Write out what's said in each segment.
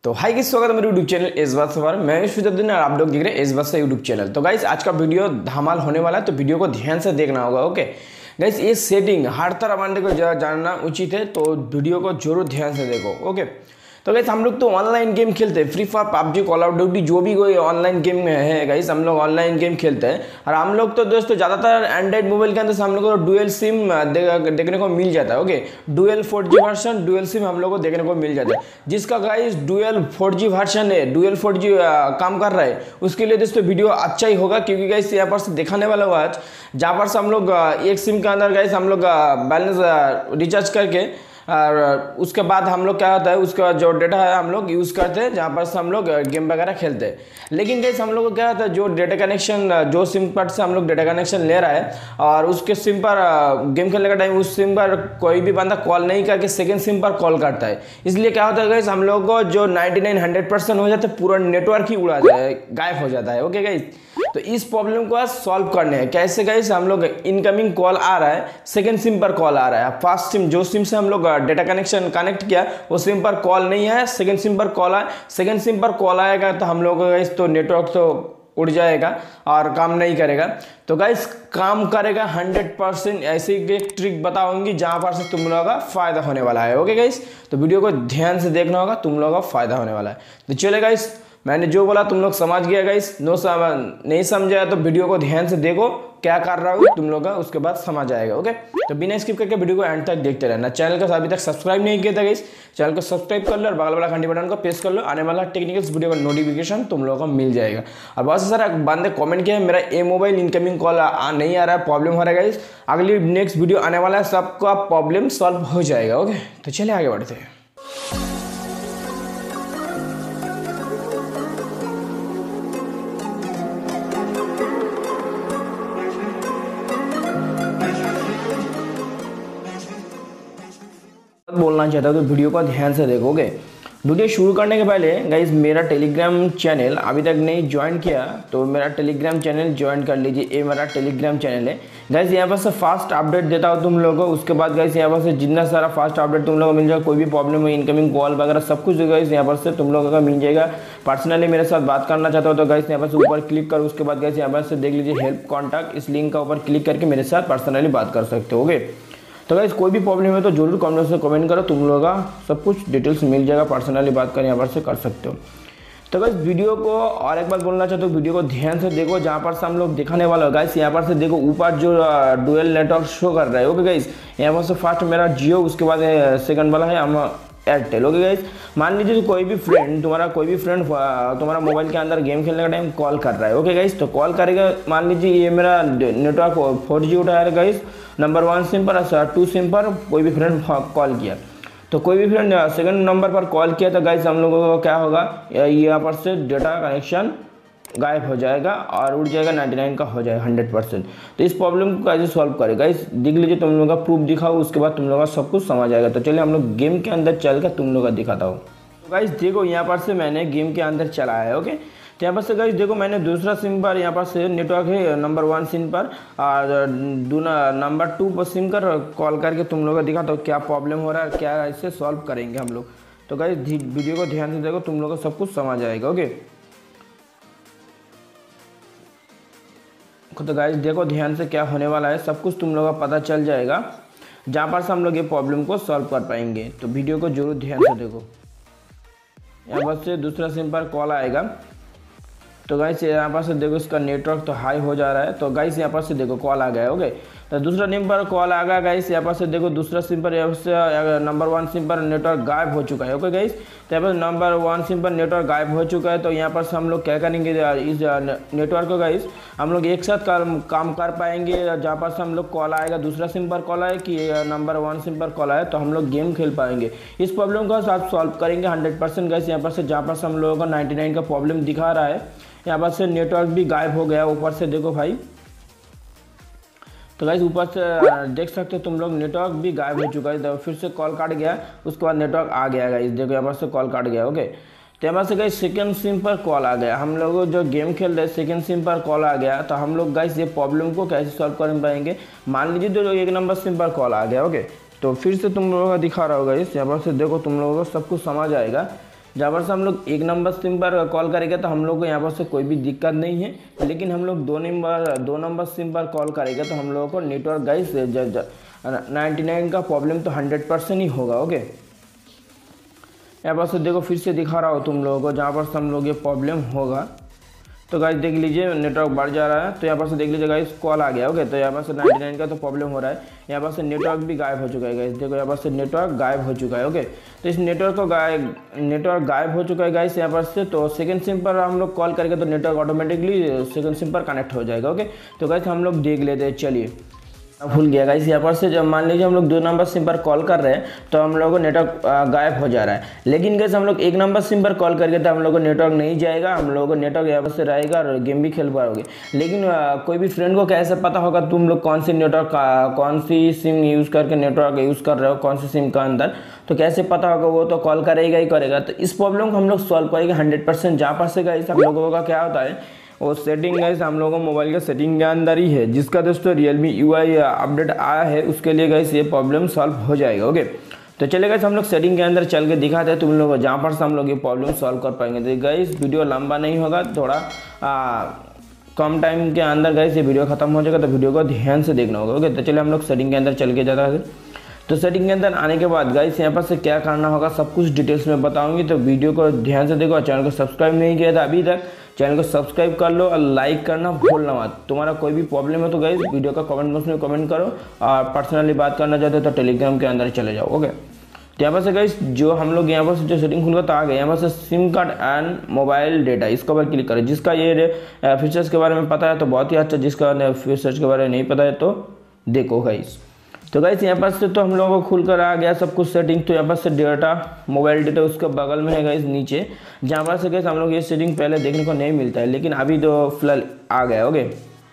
तो हाई की स्वागत है मेरे यूट्यूब चैनल इस बात सवार मैं शुद्धुद्दीन और आप लोग देख रहे हैं इस बात से यूट्यूब चैनल। तो गाइस आज का वीडियो धमाल होने वाला है, तो वीडियो को ध्यान से देखना होगा। ओके गाइस, ये सेटिंग हर तरह मानने को जानना उचित है, तो वीडियो को जरूर ध्यान से देखो। ओके तो गाइस हम लोग तो ऑनलाइन गेम खेलते हैं, Free Fire, PUBG, Call of Duty, जो भी कोई ऑनलाइन गेम है गाइस, हम लोग ऑनलाइन गेम खेलते हैं। और हम लोग तो दोस्तों ज़्यादातर एंड्रॉइड मोबाइल के अंदर से हम लोग को डुअल सिम देखने को मिल जाता है। Okay dual 4G version, dual sim हम लोग को देखने को मिल जाता है। जिसका गाइस डुअल 4G वर्जन है, डुअल 4G काम कर रहा है, उसके लिए दोस्तों वीडियो अच्छा ही होगा, क्योंकि गाइस यहाँ पर से दिखाने वाला हुआ आज जहाँ पर से हम लोग एक सिम के अंदर गाइस हम लोग बैलेंस रिचार्ज करके और उसके बाद हम लोग क्या होता है, उसका जो डेटा है हम लोग यूज़ करते हैं, जहाँ पर से हम लोग गेम वगैरह खेलते हैं। लेकिन गाइस हम लोग को क्या होता है, जो डेटा कनेक्शन, जो सिम पर से हम लोग डेटा कनेक्शन ले रहा है और उसके सिम पर गेम खेलने का टाइम उस सिम पर कोई भी बंदा कॉल नहीं करके सेकेंड सिम पर कॉल करता है। इसलिए क्या होता है गाइस, हम लोग को जो 99-100% हो जाता है, पूरा नेटवर्क ही उड़ा जाए, गायब हो जाता है। ओके गाइस, तो इस प्रॉब्लम को आज सॉल्व करने हैं कैसे गाइस। हम लोग इनकमिंग कॉल आ रहा है, सेकंड सिम पर कॉल आ रहा है, फर्स्ट सिम जो सिम से हम लोग डेटा कनेक्शन कनेक्ट किया वो सिम पर कॉल नहीं है, सेकंड सिम पर कॉल आए, सेकंड सिम पर कॉल आएगा तो हम लोग गाइस तो नेटवर्क तो उड़ जाएगा और काम नहीं करेगा। तो गाइस काम करेगा 100%। ऐसी एक ट्रिक बताऊंगी जहां पर से तुम लोगों का फायदा होने वाला है। ओके गाइस, तो वीडियो को ध्यान से देखना होगा, तुम लोगों का फायदा होने वाला है। तो चले गाइस, मैंने जो बोला तुम लोग समझ गया गाइस। नहीं समझा तो वीडियो को ध्यान से देखो, क्या कर रहा हूँ तुम लोग का, उसके बाद समझ आएगा। ओके तो बिना स्किप करके वीडियो को एंड तक देखते रहना। चैनल को अभी तक सब्सक्राइब नहीं किया था गाइस, चैनल को सब्सक्राइब कर लो और बगल वाला घंटी बटन को प्रेस कर लो, आने वाला टेक्निकल्स वीडियो का नोटिफिकेशन तुम लोगों को मिल जाएगा। और बहुत सारा बंदे कमेंट किया है मेरा ए मोबाइल इनकमिंग कॉल नहीं आ रहा है, प्रॉब्लम हो रहा है गाइस। अगली नेक्स्ट वीडियो आने वाला है, सबका प्रॉब्लम सॉल्व हो जाएगा। ओके तो चलिए आगे बढ़ते हैं। बोलना चाहता हूँ तो वीडियो को ध्यान से देखोगे। वीडियो शुरू करने के पहले गाइस मेरा टेलीग्राम चैनल अभी तक नहीं ज्वाइन किया तो मेरा टेलीग्राम चैनल ज्वाइन कर लीजिए। ये मेरा टेलीग्राम चैनल है गाइस, यहाँ पर से फास्ट अपडेट देता हूँ तुम लोगों को। उसके बाद गाइस यहाँ पर से जितना सारा फास्ट अपडेट तुम लोगों को मिल जाएगा, कोई भी प्रॉब्लम है, इनकमिंग कॉल वगैरह सब कुछ गाइस यहाँ पर से तुम लोगों का मिल जाएगा। पर्सनली मेरे साथ बात करना चाहता हो तो गाइस यहाँ पर से ऊपर क्लिक करो, उसके बाद गाइस यहाँ पर से देख लीजिए हेल्प कॉन्टैक्ट, इस लिंक का ऊपर क्लिक करके मेरे साथ पर्सनली बात कर सकते हो। ओके तो गाइस कोई भी प्रॉब्लम है तो जरूर कमेंट से कमेंट करो, तुम लोगों का सब कुछ डिटेल्स मिल जाएगा, पर्सनली बात कर यहाँ पर से कर सकते हो। तो गाइस वीडियो को और एक बात बोलना चाहता हूँ, वीडियो को ध्यान से देखो, जहाँ पर से हम लोग दिखाने वाला है गाइस। यहाँ पर से देखो ऊपर जो डुअल नेटवर्क शो कर रहा है। ओके गाइस, यहाँ पर से फर्स्ट मेरा जियो, उसके बाद सेकंड वाला है हम एयरटेल। ओके गाइस, मान लीजिए कोई भी फ्रेंड तुम्हारा मोबाइल के अंदर गेम खेलने का टाइम कॉल कर रहा है। ओके गाइस, तो कॉल करेगा, मान लीजिए ये मेरा नेटवर्क 4G उठाया गाइस नंबर 1 सिम पर, 2 सिम पर कोई भी फ्रेंड कॉल किया, तो कोई भी फ्रेंड सेकंड नंबर पर कॉल किया तो गाइस हम लोगों को क्या होगा, यहाँ पर से डेटा कनेक्शन गायब हो जाएगा और उड़ जाएगा, 99 का हो जाएगा 100%। तो इस प्रॉब्लम को कैसे सॉल्व करें गाइस, देख लीजिए, तुम लोगों का प्रूफ दिखाओ, उसके बाद तुम लोगों का सब कुछ समझ आएगा। तो चलिए हम लोग गेम के अंदर चल कर तुम लोगों का दिखाता हूँ। तो गाइस देखो यहाँ पर से मैंने गेम के अंदर चला है। ओके तो यहाँ पर से गाइस देखो मैंने दूसरा सिम पर यहाँ पर से नेटवर्क है नंबर 1 सिम पर और नंबर 2 पर सिम कर कॉल करके तुम लोगों को दिखाता हूँ क्या प्रॉब्लम हो रहा है, क्या इससे सॉल्व करेंगे हम लोग। तो गाइस वीडियो को ध्यान से देखो, तुम लोगों को सब कुछ समझ आएगा। ओके तो गाइस देखो ध्यान से क्या होने वाला है, सब कुछ तुम लोगों का पता चल जाएगा, जहाँ पर से हम लोग ये प्रॉब्लम को सॉल्व कर पाएंगे। तो वीडियो को जरूर ध्यान से देखो। यहाँ पर से दूसरा सिम पर कॉल आएगा, तो गाइस यहाँ पर से देखो इसका नेटवर्क तो हाई हो जा रहा है, तो गाइस यहाँ पर से देखो कॉल आ गया। ओके तो दूसरा सिम पर कॉल आ गया गाइस, यहाँ पर से देखो दूसरा सिम पर यहाँ से नंबर 1 सिम पर नेटवर्क गायब हो चुका है। ओके गाइस, तो यहाँ पर नंबर 1 सिम पर नेटवर्क गायब हो चुका है, तो यहाँ पर से हम लोग क्या करेंगे, इस नेटवर्क को गाइस हम लोग एक साथ काम कर पाएंगे। जहाँ पर से हम लोग कॉल आएगा, दूसरा सिम पर कॉल आए कि नंबर 1 सिम पर कॉल आए, तो हम लोग गेम खेल पाएंगे। इस प्रॉब्लम को आप सॉल्व करेंगे 100% गाइस। यहाँ पर से जहाँ पर से हम लोगों को 99 का प्रॉब्लम दिखा रहा है, यहाँ पर से नेटवर्क भी गायब हो गया ऊपर से देखो भाई। तो गाइस ऊपर से देख सकते हो तुम लोग, नेटवर्क भी गायब हो चुका है, तो फिर से कॉल काट गया, उसके बाद नेटवर्क आ गया गाइस, देखो यहाँ पर से कॉल काट गया। ओके तो यहाँ पर से गाइस सेकंड सिम पर कॉल आ गया, हम लोग जो गेम खेल रहे सेकंड सिम पर कॉल आ गया, तो हम लोग गाइस ये प्रॉब्लम को कैसे सॉल्व कर पाएंगे। मान लीजिए तो एक नंबर सिम पर कॉल आ गया। ओके तो फिर से तुम लोगों का दिखा रहा होगा इस, यहाँ पर से देखो तुम लोगों को सब कुछ समझ आएगा। जहाँ पर से हम लोग 1 नंबर सिम पर कॉल करेंगे तो हम लोग को यहाँ पर से कोई भी दिक्कत नहीं है, लेकिन हम लोग 2 नंबर सिम पर कॉल करेंगे तो हम लोगों को नेटवर्क गाइस 99 का प्रॉब्लम तो 100% ही होगा। ओके, यहाँ पर से देखो फिर से दिखा रहा हूँ तुम लोगों को, जहाँ पर से हम लोग ये प्रॉब्लम होगा तो गाइस देख लीजिए नेटवर्क बढ़ जा रहा है, तो यहाँ पर से देख लीजिए गाइस कॉल आ गया। ओके, तो यहाँ पर से 99 का तो प्रॉब्लम हो रहा है, यहाँ पर से नेटवर्क भी गायब हो चुका है गाइस। देखो यहाँ पर से नेटवर्क गायब हो चुका है। ओके, तो इस नेटवर्क गायब हो चुका है गाइस यहाँ पर से। तो सेकंड सिम पर हम लोग कॉल करेंगे तो नेटवर्क ऑटोमेटिकली सेकंड सिम पर कनेक्ट हो जाएगा। ओके, तो गाइस हम लोग देख लेते हैं, चलिए। भूल गया गाइस, यहाँ पर से जब मान लीजिए हम लोग 2 नंबर सिम पर कॉल कर रहे हैं तो हम लोगों को नेटवर्क गायब हो जा रहा है, लेकिन गाइस हम लोग 1 नंबर सिम पर कॉल करके तो हम लोगों को नेटवर्क नहीं जाएगा, हम लोगों को नेटवर्क यहाँ पर से रहेगा और गेम भी खेल पाओगे। लेकिन कोई भी फ्रेंड को कैसे पता होगा तुम लोग कौन सी नेटवर्क कौन सी सिम यूज़ करके नेटवर्क यूज़ कर रहे हो, कौन सी सिम का अंदर, तो कैसे पता होगा? वो तो कॉल करेगा ही करेगा। तो इस प्रॉब्लम को हम लोग सॉल्व करेंगे 100%। जहाँ पर से गाइस हम लोगों का क्या होता है, वो सेटिंग गाइस हम लोगों को मोबाइल के सेटिंग के अंदर ही है, जिसका दोस्तों Realme UI अपडेट आया है, उसके लिए गाइस ये प्रॉब्लम सॉल्व हो जाएगा। ओके, तो चलिए गाइस हम लोग सेटिंग के अंदर चल के दिखाते हैं तुम लोगों को, जहाँ पर से हम लोग ये प्रॉब्लम सॉल्व कर पाएंगे। तो गाइस वीडियो लंबा नहीं होगा, थोड़ा कम टाइम के अंदर गाइस ये वीडियो खत्म हो जाएगा, तो वीडियो को ध्यान से देखना होगा। ओके, तो चलिए हम लोग सेटिंग के अंदर चल के जाता है। तो सेटिंग के अंदर आने के बाद गाइस यहाँ पर से क्या करना होगा सब कुछ डिटेल्स में बताऊंगी, तो वीडियो को ध्यान से देखो। चैनल को सब्सक्राइब नहीं किया था अभी तक, चैनल को सब्सक्राइब कर लो और लाइक करना भूलना मत। तुम्हारा कोई भी प्रॉब्लम है तो गाइस वीडियो का कमेंट बॉक्स में कमेंट करो, और पर्सनली बात करना चाहते हो तो टेलीग्राम के अंदर चले जाओ। ओके, तो यहाँ पर से गाइस जो हम लोग यहाँ पर से जो सेटिंग खुल तो आ गया, यहाँ पर से sim card and mobile data, इसके ऊपर क्लिक करें। जिसका ये फीचर्स के बारे में पता है तो बहुत ही अच्छा, जिसका फीचर्स के बारे में नहीं पता है तो देखो गाइस। तो गाइस यहाँ पर से तो हम लोगों को खुलकर आ गया सब कुछ सेटिंग। तो यहाँ पर से डेटा मोबाइल डेटा उसके बगल में है गाइस नीचे, जहाँ पर से गाइस हम लोग ये सेटिंग पहले देखने को नहीं मिलता है, लेकिन अभी तो फिलहाल आ गया। ओके,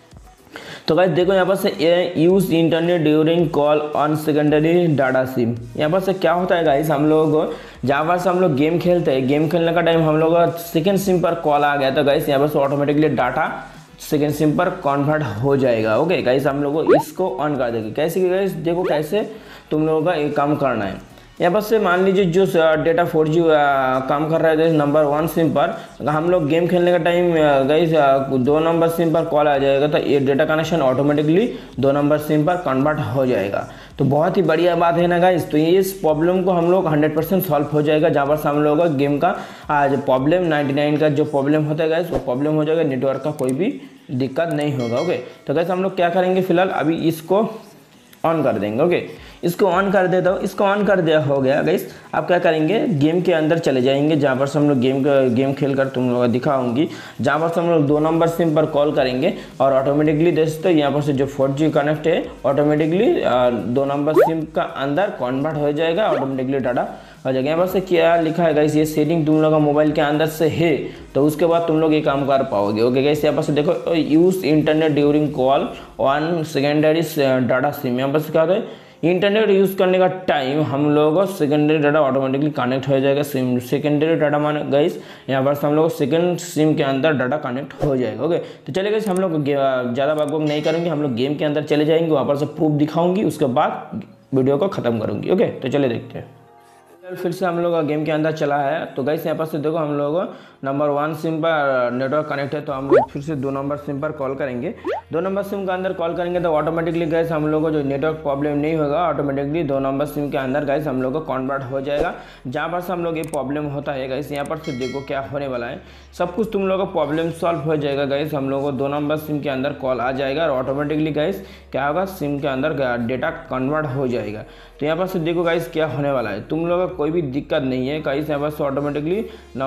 तो गाइस देखो यहाँ पर से use internet during call on secondary data sim. यहाँ पर से क्या होता है गाइस, हम लोग जहाँ पर से हम लोग गेम खेलते हैं, गेम खेलने का टाइम हम लोग सेकेंड सिम पर कॉल आ गया, तो गाइस यहाँ पर से ऑटोमेटिकली डाटा सेकेंड सिम पर कन्वर्ट हो जाएगा। ओके गाइस, हम लोग को इसको ऑन कर देंगे। कैसे गाइस, देखो कैसे तुम लोगों का ये काम करना है। यहाँ पर से मान लीजिए जो डेटा 4G काम कर रहा है नंबर 1 सिम पर, हम लोग गेम खेलने का टाइम गाइस 2 नंबर सिम पर कॉल आ जाएगा, तो ये data connection automatically 2 number sim पर कन्वर्ट हो जाएगा। तो बहुत ही बढ़िया बात है ना गाइस। तो इस प्रॉब्लम को हम लोग 100% सॉल्व हो जाएगा, जहाँ पर हम लोगों का गेम का आज प्रॉब्लम 99 का जो प्रॉब्लम होता है गाइस वो प्रॉब्लम हो जाएगा, नेटवर्क का कोई भी दिक्कत नहीं होगा। ओके, तो गाइस हम लोग क्या करेंगे, फिलहाल अभी इसको ऑन कर देंगे। ओके, इसको ऑन कर देता हूँ। इसको ऑन कर दिया हो गया गाइस। आप क्या करेंगे, गेम के अंदर चले जाएंगे, जहाँ पर से हम लोग गेम खेल कर तुम लोग दिखाऊंगी, जहाँ पर से हम लोग 2 नंबर सिम पर कॉल करेंगे और ऑटोमेटिकली दोस्तों यहाँ पर से जो 4G कनेक्ट है ऑटोमेटिकली 2 नंबर सिम का अंदर कन्वर्ट हो जाएगा, ऑटोमेटिकली डाटा हो जाएगा। यहाँ पर से क्या लिखा है गाइस, ये सेटिंग तुम लोग का मोबाइल के अंदर से है, तो उसके बाद तुम लोग ये काम कर पाओगे। ओके गाइस, यहाँ पर से देखो use internet during call on secondary data sim. यहाँ पर से क्या होता है, इंटरनेट यूज़ करने का टाइम हम लोगों को सेकेंडरी डाटा ऑटोमेटिकली कनेक्ट हो जाएगा। सिम सेकेंडरी डाटा माने गाइस यहाँ पर हम लोग सेकेंड सिम के अंदर डाटा कनेक्ट हो जाएगा। ओके, तो चलिए गाइस हम लोग ज़्यादा बात नहीं करेंगे, हम लोग गेम के अंदर चले जाएंगे, वहाँ पर से प्रूफ दिखाऊंगी, उसके बाद वीडियो को ख़त्म करूँगी। ओके, तो चलिए देखते हैं। फिर से हम लोग गेम के अंदर चला है, तो गाइस यहाँ पर से देखो हम लोग नंबर 1 सिम पर नेटवर्क कनेक्ट है, तो हम लोग फिर से 2 नंबर सिम पर कॉल करेंगे। 2 नंबर सिम के अंदर कॉल करेंगे तो ऑटोमेटिकली गाइस हम लोग को जो नेटवर्क प्रॉब्लम नहीं होगा, ऑटोमेटिकली 2 नंबर सिम के अंदर गाइस हम लोग को कन्वर्ट हो जाएगा। जहाँ पर से हम लोग ये प्रॉब्लम होता है गाइस, यहाँ पर से देखो क्या होने वाला है, सब कुछ तुम लोग का प्रॉब्लम सॉल्व हो जाएगा गाइस। हम लोग को 2 नंबर सिम के अंदर कॉल आ जाएगा और ऑटोमेटिकली गाइस क्या होगा, सिम के अंदर डेटा कन्वर्ट हो जाएगा। तो यहाँ पर से देखो गाइस क्या होने वाला है, तुम लोग का कोई भी दिक्कत नहीं है गाइस। यहाँ पर से ऑटोमेटिकली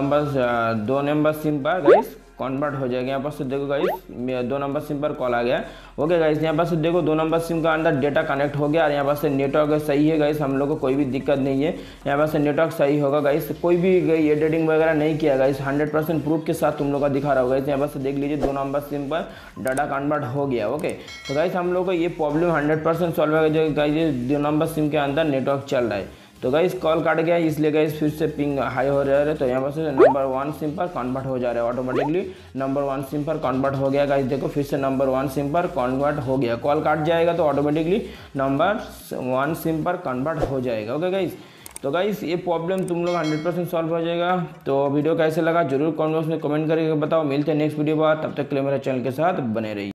2 नंबर सिम पर गाइस कन्वर्ट हो जाएगा। यहाँ पर से देखो गाइस 2 नंबर सिम पर कॉल आ गया। ओके गाइस, यहाँ पर से देखो 2 नंबर सिम का अंदर डेटा कनेक्ट हो गया और यहाँ पर से नेटवर्क सही है गाइस, हम लोग को कोई भी दिक्कत नहीं है। यहाँ पर से नेटवर्क सही होगा गाइस, कोई भी एडिटिंग वगैरह नहीं किया गाइस, 100% प्रूफ के साथ तुम लोग का दिखा रहा होगा। यहाँ पर से देख लीजिए 2 नंबर सिम पर डाटा कन्वर्ट हो गया। ओके, तो गाइस हम लोग को ये प्रॉब्लम 100% सॉल्व हो गया गाइस, 2 नंबर सिम के अंदर नेटवर्क चल रहा है। तो गाइस कॉल काट गया, इसलिए गाइस फिर से पिंग हाई हो रहा है, तो यहाँ पर से नंबर 1 सिम पर कन्वर्ट हो जा रहा है, ऑटोमेटिकली नंबर 1 सिम पर कन्वर्ट हो गया गाइस। देखो फिर से नंबर 1 सिम पर कन्वर्ट हो गया, कॉल काट जाएगा तो ऑटोमेटिकली नंबर 1 सिम पर कन्वर्ट हो जाएगा। ओके गाइस, तो गाइस ये प्रॉब्लम तुम लोग 100% सॉल्व हो जाएगा। तो वीडियो कैसे लगा जरूर कमेंट बॉक्स में कमेंट करके बताओ। मिलते हैं नेक्स्ट वीडियो बाद, तब तक के लिए मेरे चैनल के साथ बने रहिए।